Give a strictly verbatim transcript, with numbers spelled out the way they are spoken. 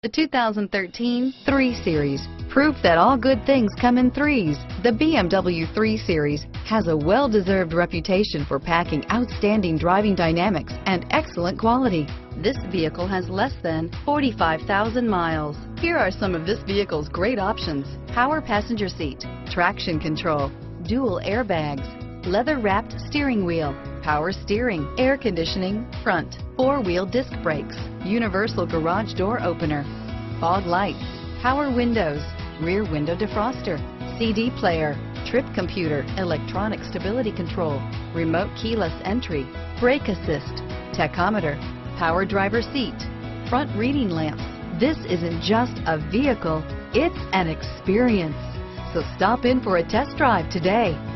The two thousand thirteen three Series. Proof that all good things come in threes. The B M W three Series has a well-deserved reputation for packing outstanding driving dynamics and excellent quality. This vehicle has less than forty-five thousand miles. Here are some of this vehicle's great options: power passenger seat, traction control, dual airbags, leather-wrapped steering wheel, power steering, air conditioning, front, four-wheel disc brakes, universal garage door opener, fog lights, power windows, rear window defroster, C D player, trip computer, electronic stability control, remote keyless entry, brake assist, tachometer, power driver seat, front reading lamps. This isn't just a vehicle, it's an experience. So stop in for a test drive today.